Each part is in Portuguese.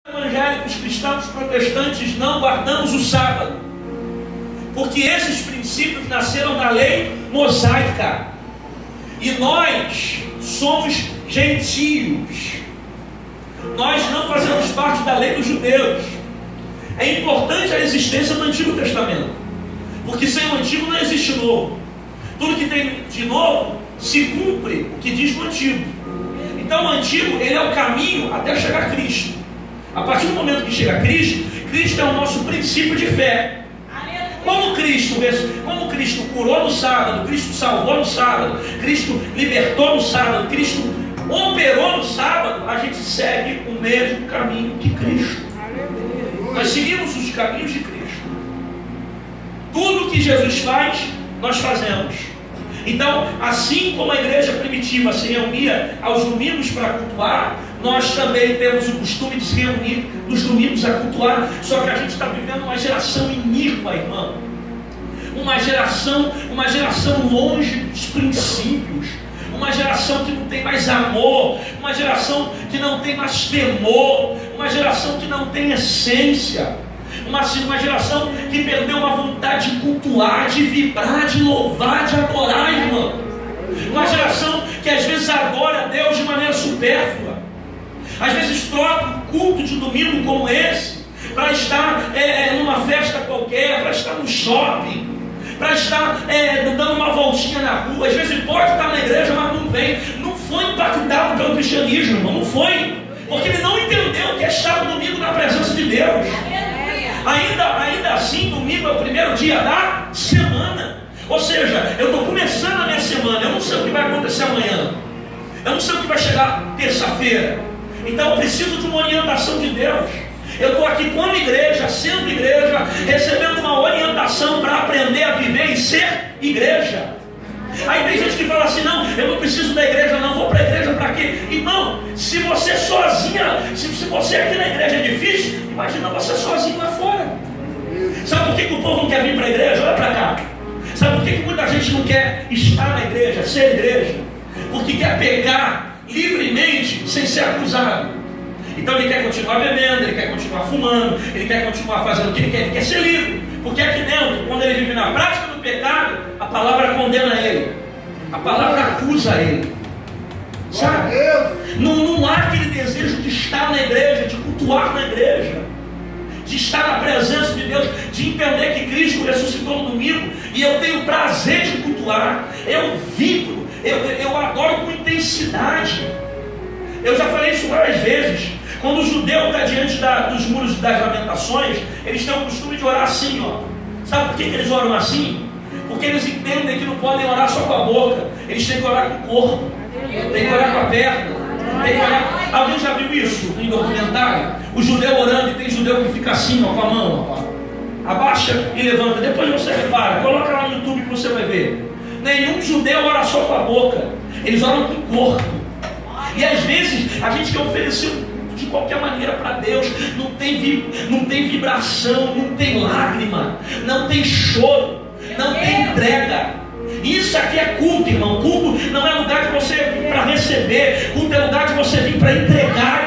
Evangélicos, cristãos, protestantes, não guardamos o sábado, porque esses princípios nasceram da lei mosaica, e nós somos gentios, nós não fazemos parte da lei dos judeus. É importante a existência do Antigo Testamento, porque sem o Antigo não existe o Novo. Tudo que tem de novo se cumpre o que diz no Antigo. Então o Antigo, ele é o caminho até chegar a Cristo. A partir do momento que chega a Cristo, Cristo é o nosso princípio de fé. Como Cristo curou no sábado, Cristo salvou no sábado, Cristo libertou no sábado, Cristo operou no sábado, a gente segue o mesmo caminho que Cristo. Nós seguimos os caminhos de Cristo. Tudo que Jesus faz, nós fazemos. Então, assim como a igreja primitiva se reunia aos domingos para cultuar, nós também temos o costume de se reunir nos domingos a cultuar. Só que a gente está vivendo uma geração iníqua, irmão. Uma geração longe dos princípios. Uma geração que não tem mais amor. Uma geração que não tem mais temor. Uma geração que não tem essência. Uma geração que perdeu uma vontade de cultuar, de vibrar, de louvar, de adorar, irmão. Uma geração que às vezes adora a Deus de maneira supérflua. Às vezes troca um culto de domingo como esse para estar numa festa qualquer, para estar no shopping, para estar dando uma voltinha na rua. Às vezes pode estar na igreja, mas não vem. Não foi impactado pelo cristianismo, irmão. Não foi. Porque ele não entendeu que é estar no domingo na presença de Deus. Ainda assim, domingo é o primeiro dia da semana. Ou seja, eu estou começando a minha semana. Eu não sei o que vai acontecer amanhã. Eu não sei o que vai chegar terça-feira. Então eu preciso de uma orientação de Deus. Eu estou aqui como igreja, sendo igreja, recebendo uma orientação para aprender a viver e ser igreja. Aí tem gente que fala assim: não, eu não preciso da igreja, não vou para a igreja para quê? Irmão, se você sozinha, se você aqui na igreja é difícil, imagina você sozinho lá fora. Sabe por que o povo não quer vir para a igreja? Olha para cá. Sabe por que muita gente não quer estar na igreja, ser igreja? Porque quer pegar livremente sem ser acusado. Então ele quer continuar bebendo, ele quer continuar fumando, ele quer continuar fazendo o que ele quer ser livre. Porque aqui dentro, quando ele vive na prática do pecado, a palavra condena ele, a palavra acusa ele. Sabe? Não há aquele desejo de estar na igreja, de cultuar na igreja, de estar na presença de Deus, de entender que Cristo ressuscitou no domingo e eu tenho prazer de cultuar, eu vibro, eu adoro com intensidade. Eu já falei isso várias vezes. Quando o judeu está diante dos muros das lamentações, eles têm o costume de orar assim, ó. Sabe por que eles oram assim? Porque eles entendem que não podem orar só com a boca, eles têm que orar com o corpo, têm que orar com a perna, tem que orar. Alguém já viu isso em documentário? O judeu orando, e tem judeu que fica assim, ó, com a mão, ó. Abaixa e levanta. Depois você repara, coloca lá no YouTube que você vai ver. Nenhum judeu ora só com a boca, eles oram com o corpo. E às vezes a gente quer oferecer de qualquer maneira para Deus, não tem vibração, não tem lágrima, não tem choro, não tem entrega. Isso aqui é culto, irmão. Culto não é lugar de você vir para receber, culto é lugar de você vir para entregar,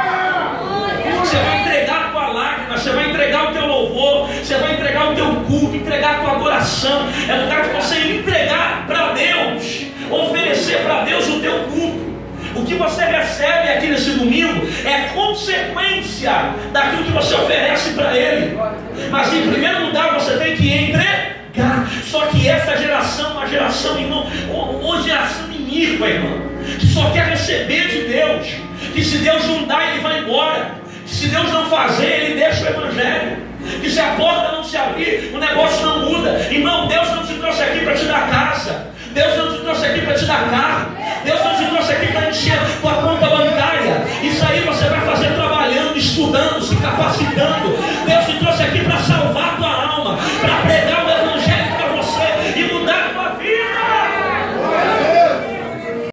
irmão. Você vai entregar a tua lágrima, você vai entregar o teu louvor, você vai entregar o teu culto, entregar a tua adoração. É lugar de você entregar para Deus, oferecer para Deus o teu culto. O que você recebe aqui nesse domingo é consequência daquilo que você oferece para Ele. Mas em primeiro lugar você tem que entregar. Só que essa geração é uma geração, irmão, uma geração iníqua, irmão, que só quer receber de Deus. Que se Deus não dá, ele vai embora. Que se Deus não fazer, ele deixa o evangelho. Que se a porta não se abrir, o negócio não muda. Irmão, Deus não te trouxe aqui para te dar casa. Deus não te trouxe aqui para te dar carro. Deus não te trouxe aqui para encher tua conta bancária. Isso aí você vai fazer trabalhando, estudando, se capacitando.